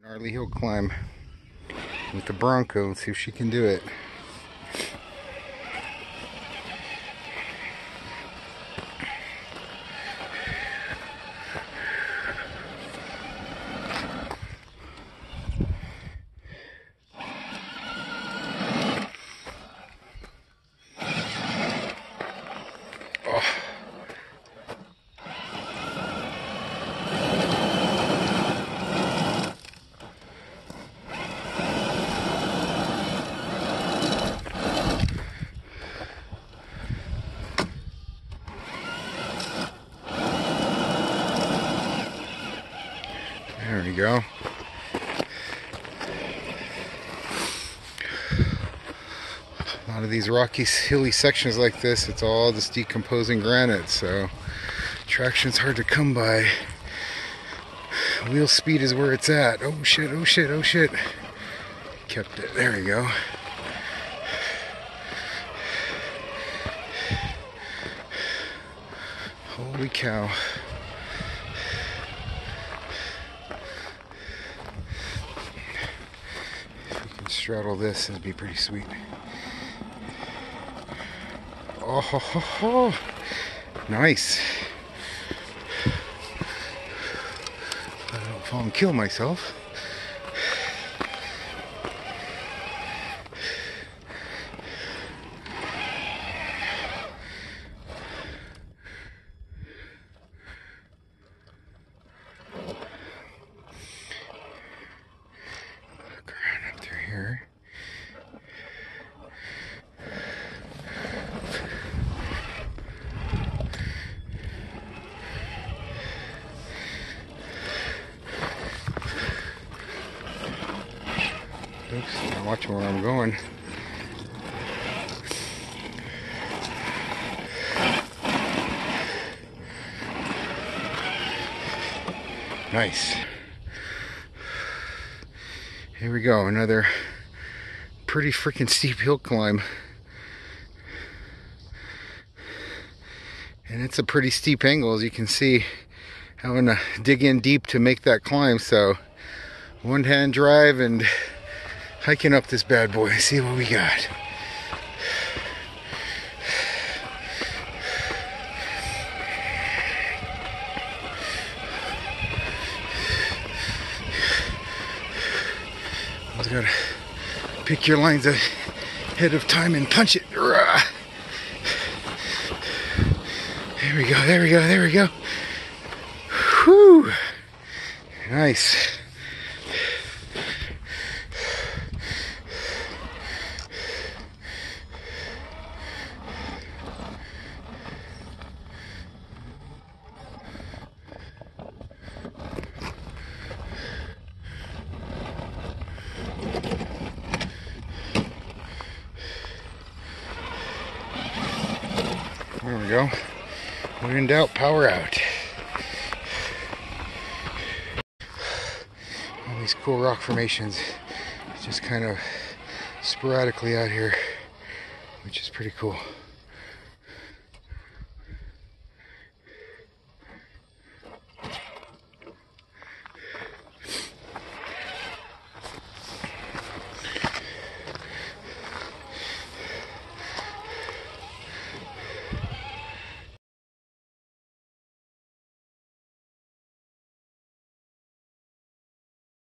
Gnarly hill climb with the Bronco. Let's see if she can do it. There we go. A lot of these rocky, hilly sections like this, it's all this decomposing granite, so traction's hard to come by. Wheel speed is where it's at. Oh shit, oh shit, oh shit. Kept it. There we go. Holy cow. Straddle this, it'd be pretty sweet. Oh, ho, ho, ho. Nice. I don't fall and kill myself. Here. Oops, I'm watching where I'm going. Nice. Here we go, another pretty freaking steep hill climb. And it's a pretty steep angle, as you can see. Having to dig in deep to make that climb, so one-hand drive and hiking up this bad boy. See what we got. You gotta pick your lines ahead of time and punch it. There we go, there we go, there we go. Whew. Nice. There we go. When in doubt, power out. All these cool rock formations, just kind of sporadically out here, which is pretty cool.